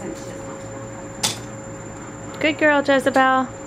since she doesn't want to. Good girl, Jezebel.